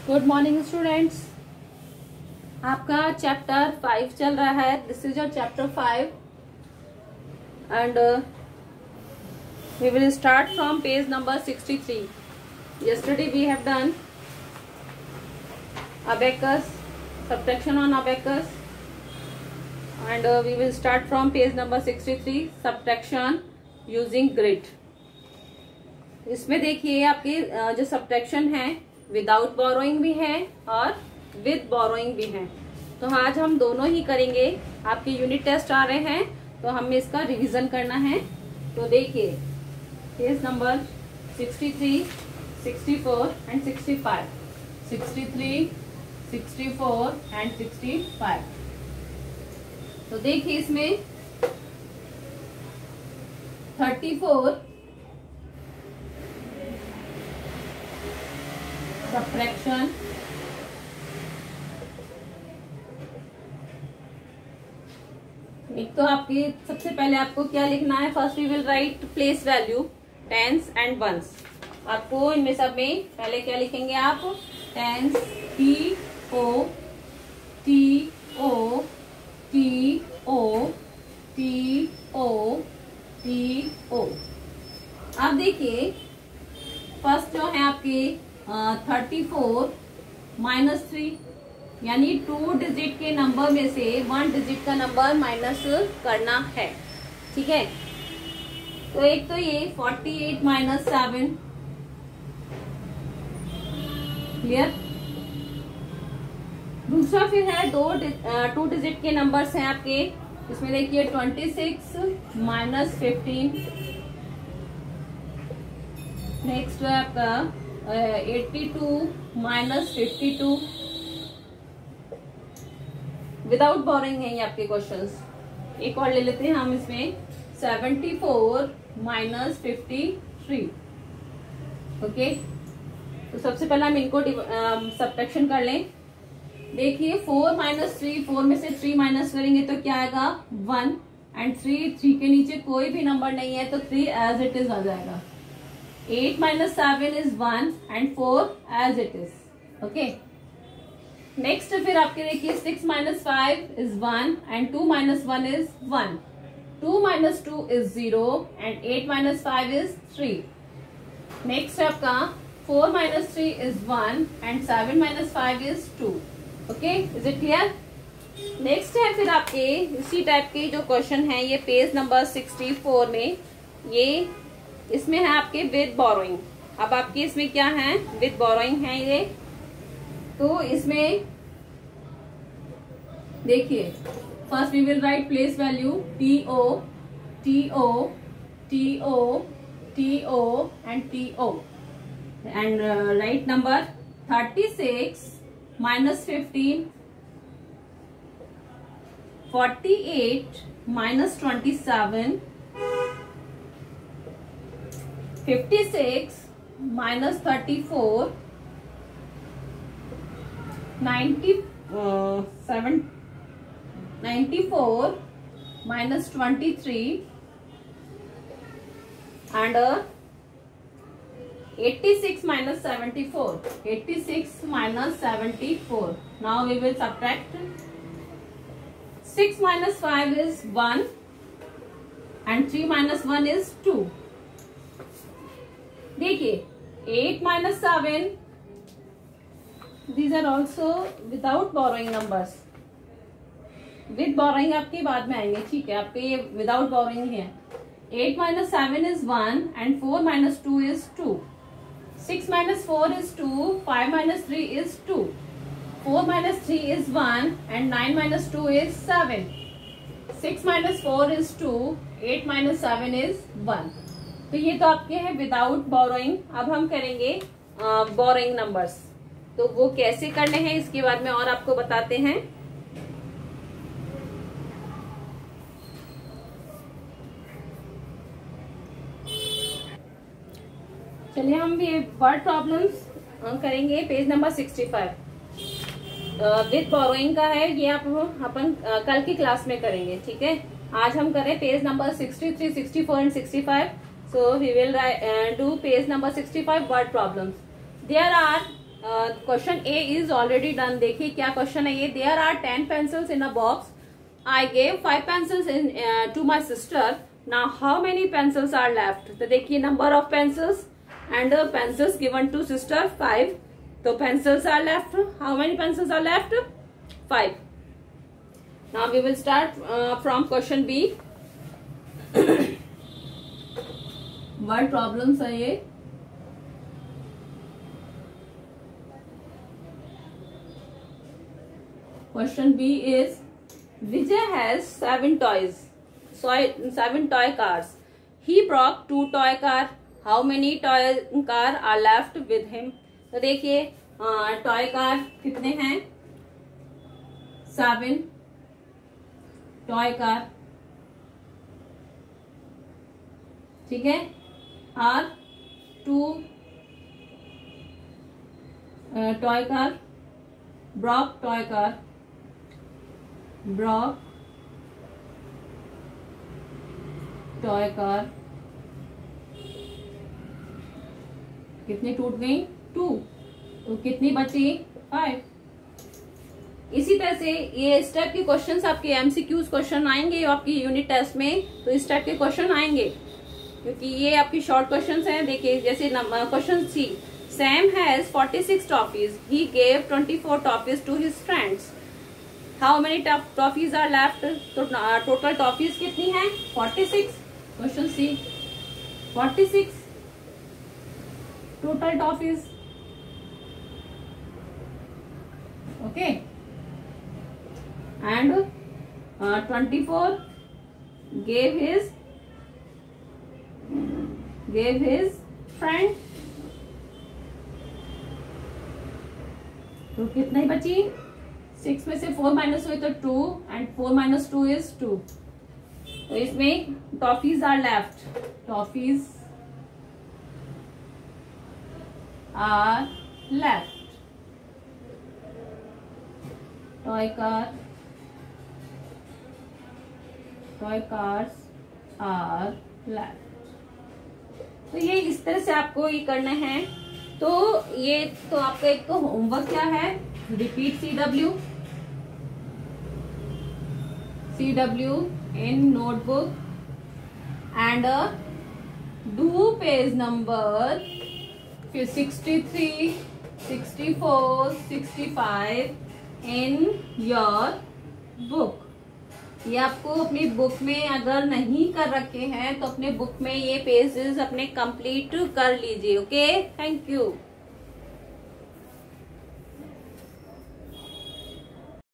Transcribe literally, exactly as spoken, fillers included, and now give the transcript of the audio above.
Good morning students. आपका chapter five चल रहा है। This is your chapter five and we will start from page number sixty three. Yesterday we have done abacus, subtraction on abacus, and uh, we will start from page number sixty-three, subtraction using grid. इसमें देखिए आपके uh, जो subtraction है without borrowing भी है और with borrowing भी है, तो आज हम दोनों ही करेंगे. आपके यूनिट टेस्ट आ रहे हैं तो हमें इसका रिवीजन करना है. तो देखिए page number sixty three, sixty four and sixty five. Sixty three, sixty four and sixty five. तो देखिए इसमें थर्टी फोर सब्ट्रैक्शन एक तो आपकी सबसे पहले आपको क्या लिखना है. First we will write place value tens and ones. आपको इनमें सब में पहले क्या लिखेंगे आप. Tens T O T O T O T O T O. आप देखिए फर्स्ट जो है आपके थर्टी फोर माइनस थ्री, यानी टू डिजिट के नंबर में से वन डिजिट का नंबर माइनस करना है. ठीक है, तो एक तो ये forty eight minus seven. Clear. दूसरा फिर है दो टू डिजिट के नंबर्स हैं आपके. इसमें देखिए twenty six minus fifteen. Next है आपका eighty two minus fifty two. Without borrowing है ये आपके क्वेश्चंस. एक और ले लेते हैं हम इसमें seventy four minus fifty three. Okay, तो सबसे पहले हम इनको सब्ट्रैक्शन कर लें. देखिए फोर माइनस थ्री, फोर में से थ्री माइनस करेंगे तो क्या आएगा वन. एंड थ्री थ्री के नीचे कोई भी नंबर नहीं है तो थ्री एज इट इज आ जाएगा. Eight minus seven is one and four as it is. Okay, next फिर आपके देखिए six minus five is one and two minus one is one. Two minus two is zero and eight minus five is three. Next आपका four minus three is one and seven minus five is two. Okay, is it clear. Next है फिर आपके इसी type के जो question है ये page number sixty four में. ये इसमें है आपके विद बोरोइंग. अब आपकी इसमें क्या है विद बोरोइंग है ये. तो इसमें देखिए first we will write place value T O T O T O T O and T O and write number thirty six minus fifteen, forty eight minus twenty seven, fifty six minus thirty four, ninety seven ninety four minus twenty three and eighty six minus seventy four. Eighty six minus seventy four. Now we will subtract. Six minus five is one and three minus one is to. देखिए eight minus seven, these are also without borrowing numbers. with borrowing आपके बाद में आएंगे. ठीक है, आपके ये without borrowing है. Eight minus seven is one and four minus two is two. Six minus four is two, five minus three is two. Four minus three is one and nine minus two is seven. Six minus four is two, eight minus seven is one. तो ये तो आपके हैं without borrowing. अब हम करेंगे borrowing uh, numbers. तो वो कैसे करने हैं इसके बारे में और आपको बताते हैं. चलिए हम ये वर्ड प्रॉब्लम्स करेंगे. Page number sixty five with borrowing का है. ये आप अपन कल की क्लास में करेंगे. ठीक है, आज हम करें page number sixty three, sixty four and sixty five. So we will uh, do page number sixty-five word problems. There are question A is already done. देखिए क्या क्वेश्चन है ये. There are ten pencils in a box. I gave five pencils in to my sister. Now how many pencils are left. तो देखिए number of pencils and pencils given to sister five. तो pencils are left. How many pencils are left? Five. Now we will start from question B. Word problems है ये. Question B is Vijay has seven toys, so seven toy cars. He broke two toy car. How many toy car are left with him? तो देखिए toy car कितने हैं? Seven toy car. ठीक है. और two toy car. Broke toy car. Broke toy car कितनी टूट गई? टू. तो कितनी बची? फाइव. इसी तरह से ये इस टाइप के क्वेश्चंस आपके एमसीक्यूज क्वेश्चन आएंगे आपकी यूनिट टेस्ट में. तो इस टाइप के क्वेश्चन आएंगे क्योंकि ये आपकी शॉर्ट क्वेश्चंस हैं. देखिए जैसे question C. Sam has forty six toffees. He gave twenty four toffees to his friends. How many toffees are left. तो टोटल टॉफीज कितनी है? Forty six. Question C. Forty six total toffees. Okay. And twenty four gave his gave his friend. तो कितनी बची? Six में से four minus हुई तो two. And four minus two is two. तो इसमें toffees are left. Toffees are left. Toy car toy cars are left. तो ये इस तरह से आपको ये करना है. तो ये तो आपका एक तो होमवर्क क्या है? Repeat C W C W in notebook and uh, do page number sixty-three, sixty-four, sixty-five in your book. ये आपको अपनी बुक में अगर नहीं कर रखे हैं तो अपने बुक में ये पेजेस अपने कंप्लीट कर लीजिए. Okay, thank you.